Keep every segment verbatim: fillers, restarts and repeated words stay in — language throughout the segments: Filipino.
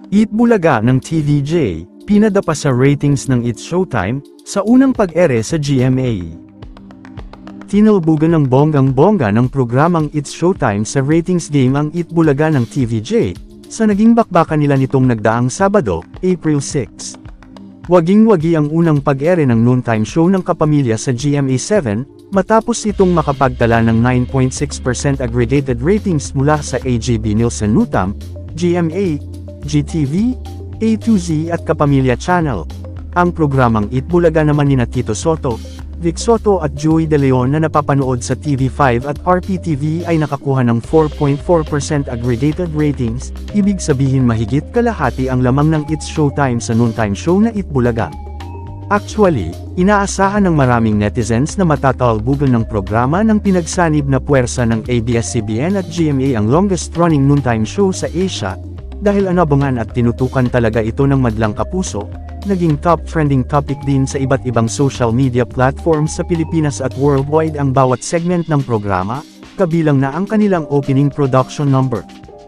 Eat Bulaga ng T V J, pinadapa sa ratings ng It's Showtime, sa unang pag-ere sa G M A. Tinalbugan ng bonggang-bongga ng programang It's Showtime sa ratings game ang Eat Bulaga ng T V J, sa naging bakbakan nila nitong nagdaang Sabado, April six. Waging-wagi ang unang pag-ere ng noontime show ng Kapamilya sa G M A seven, matapos itong makapagtala ng nine point six percent aggregated ratings mula sa A J B Nielsen Nutam, G M A, G T V, A two Z at Kapamilya Channel. Ang programang Eat Bulaga naman nina Tito Soto, Vic Soto at Joey De Leon na napapanood sa T V five at R P T V ay nakakuha ng four point four percent aggregated ratings, ibig sabihin mahigit kalahati ang lamang ng It's Showtime sa noontime show na Eat Bulaga. Actually, inaasahan ng maraming netizens na matatalbugan ng programa ng pinagsanib na puwersa ng A B S C B N at G M A ang longest-running noontime show sa Asia, dahil anabangan at tinutukan talaga ito ng madlang kapuso, naging top trending topic din sa iba't ibang social media platforms sa Pilipinas at worldwide ang bawat segment ng programa, kabilang na ang kanilang opening production number.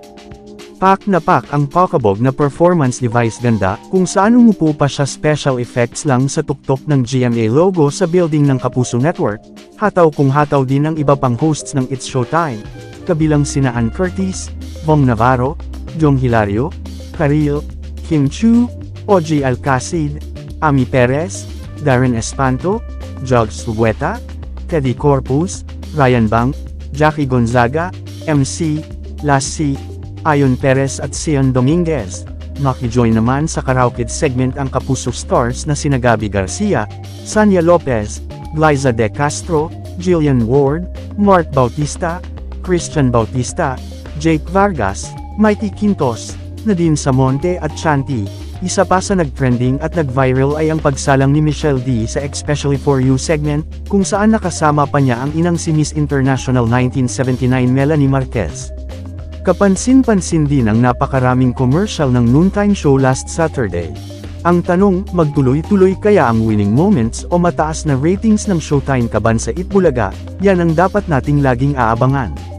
Pak na pak ang pakabog na performance device ganda, kung saan umupo pa siya special effects lang sa tuktok ng G M A logo sa building ng Kapuso Network, hataw kung hataw din ang iba pang hosts ng It's Showtime, kabilang sina Ann Curtis, Bong Navarro, Jong Hilario, Karil, Kim Chu, O G Alcacid, Ami Perez, Darren Espanto, Jug Subueta, Teddy Corpus, Ryan Bang, Jackie Gonzaga, M C, Lassie, Ayon Perez at Sion Dominguez. Makijoin naman sa karaoke segment ang Kapuso stars na sina Gabby Garcia, Sanya Lopez, Glyza De Castro, Jillian Ward, Mark Bautista, Christian Bautista, Jake Vargas, Mikey Quintos, Nadine Samonte at Chanti. Isa pa sa nag-trending at nag-viral ay ang pagsalang ni Michelle D sa Especially For You segment, kung saan nakasama pa niya ang inang si Miss International nineteen seventy-nine Melanie Marquez. Kapansin-pansin din ang napakaraming commercial ng noontime show last Saturday. Ang tanong, magtuloy-tuloy kaya ang winning moments o mataas na ratings ng Showtime kaban sa Eat Bulaga? Yan ang dapat nating laging aabangan.